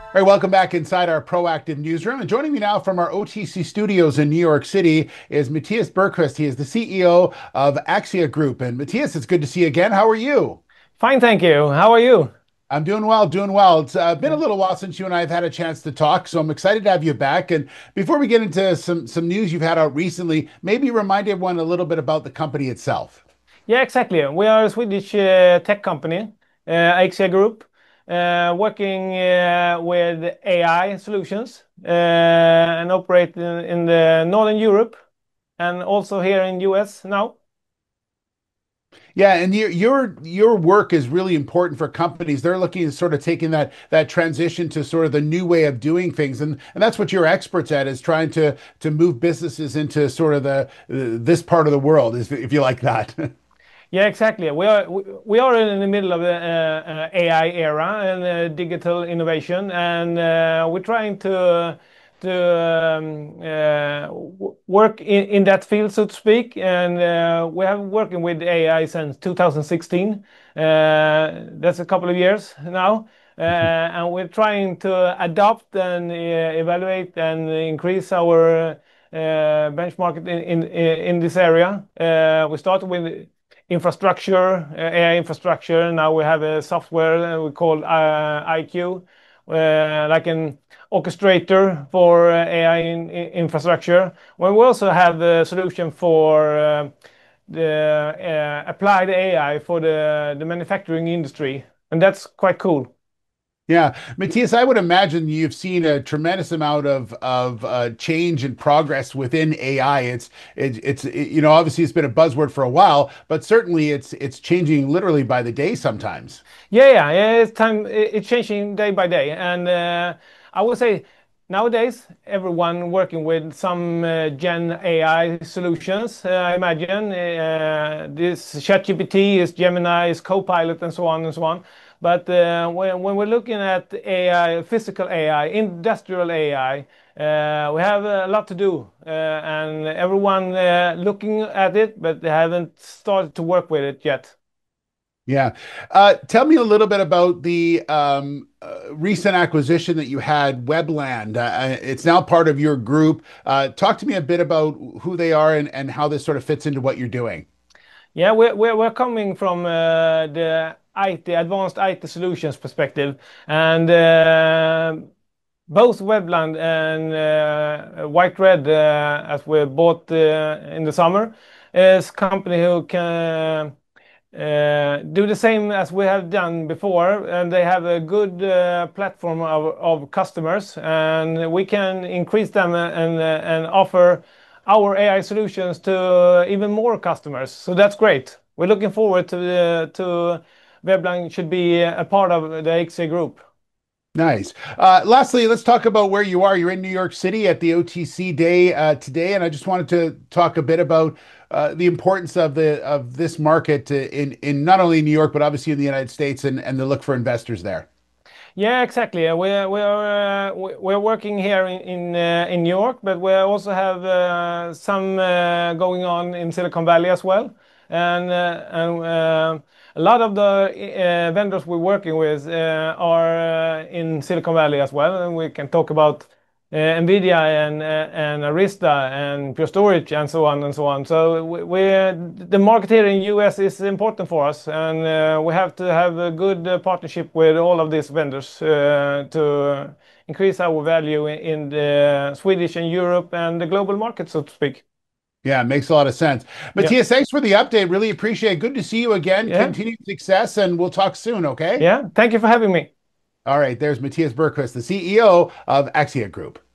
All right, welcome back inside our proactive newsroom. And joining me now from our OTC studios in New York City is Mattias Bergkvist. He is the CEO of Axia Group. And Mattias, it's good to see you again. How are you? Fine, thank you. How are you? I'm doing well, doing well. It's been a Yeah. little while since you and I have had a chance to talk, so I'm excited to have you back. And before we get into some news you've had out recently, maybe remind everyone a little bit about the company itself. Yeah, exactly. We are a Swedish tech company, Aixia Group, working with AI solutions and operate in the Northern Europe and also here in US now. Yeah, and your work is really important for companies. They're looking at sort of taking that transition to sort of the new way of doing things, and that's what you're experts at is trying to move businesses into sort of the this part of the world, is if you like that. Yeah, exactly. We are in the middle of the AI era and digital innovation, and we're trying to work in that field, so to speak. And we have been working with AI since 2016. That's a couple of years now. And we're trying to adapt and evaluate and increase our benchmark in this area. We started with infrastructure, AI infrastructure. Now we have a software we call AiQu, like an orchestrator for AI infrastructure. Well, we also have a solution for the applied AI for the manufacturing industry, and that's quite cool. Yeah, Matthias, I would imagine you've seen a tremendous amount of change and progress within AI. Obviously it's been a buzzword for a while, but certainly it's changing literally by the day sometimes. Yeah. It's time. It's changing day by day, and I would say nowadays everyone working with some Gen AI solutions. I imagine this ChatGPT is Gemini, is Copilot, and so on and so on. But when we're looking at AI, physical AI, industrial AI, we have a lot to do, and everyone looking at it, but they haven't started to work with it yet. Yeah. Tell me a little bit about the recent acquisition that you had, Webland. It's now part of your group. Talk to me a bit about who they are and how this sort of fits into what you're doing. Yeah, we're coming from the IT, advanced IT solutions perspective, and both Webland and White Red, as we bought in the summer, is company who can do the same as we have done before, and they have a good platform of customers, and we can increase them and offer our AI solutions to even more customers. So that's great. We're looking forward to Weblang should be a part of the Aixia group. Nice. Lastly, let's talk about where you are. You're in New York City at the OTC Day today, and I just wanted to talk a bit about the importance of this market in not only New York but obviously in the United States and the look for investors there. Yeah, exactly. We're working here in New York, but we also have some going on in Silicon Valley as well, and a lot of the vendors we're working with are in Silicon Valley as well, and we can talk about NVIDIA and Arista and Pure Storage and so on and so on. So the market here in US is important for us, and we have to have a good partnership with all of these vendors to increase our value in the Swedish and Europe and the global market, so to speak. Yeah, makes a lot of sense. Yeah, Matthias, thanks for the update. Really appreciate it. Good to see you again. yeah, Continued success, and we'll talk soon, okay? yeah. Thank you for having me. All right, there's Matthias Bergkvist, the CEO of Axia Group.